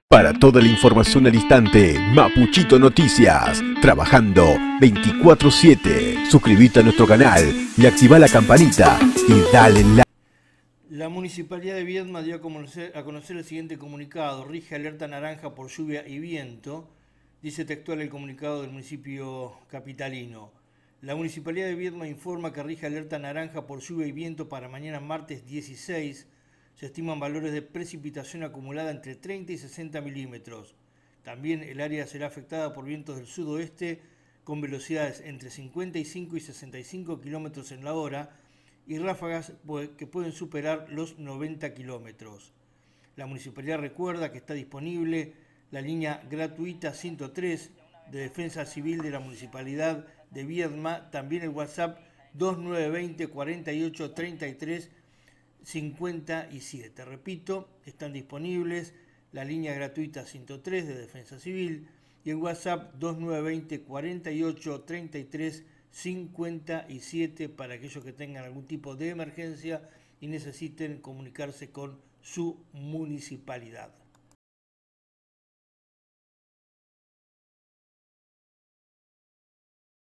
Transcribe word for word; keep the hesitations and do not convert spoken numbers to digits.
Para toda la información al instante, Mapuchito Noticias, trabajando veinticuatro siete. Suscríbete a nuestro canal y activa la campanita y dale like. La Municipalidad de Viedma dio a conocer, a conocer el siguiente comunicado. Rige alerta naranja por lluvia y viento. Dice textual el comunicado del municipio capitalino. La Municipalidad de Viedma informa que rige alerta naranja por lluvia y viento para mañana martes dieciséis. Se estiman valores de precipitación acumulada entre treinta y sesenta milímetros. También el área será afectada por vientos del sudoeste con velocidades entre cincuenta y cinco y sesenta y cinco kilómetros en la hora y ráfagas que pueden superar los noventa kilómetros. La municipalidad recuerda que está disponible la línea gratuita ciento tres de Defensa Civil de la Municipalidad de Viedma, también el WhatsApp dos nueve dos cero, cuarenta y ocho, treinta y tres, cincuenta y siete. Repito, están disponibles la línea gratuita ciento tres de Defensa Civil y el WhatsApp dos nueve dos cero, cuarenta y ocho, treinta y tres, cincuenta y siete para aquellos que tengan algún tipo de emergencia y necesiten comunicarse con su municipalidad.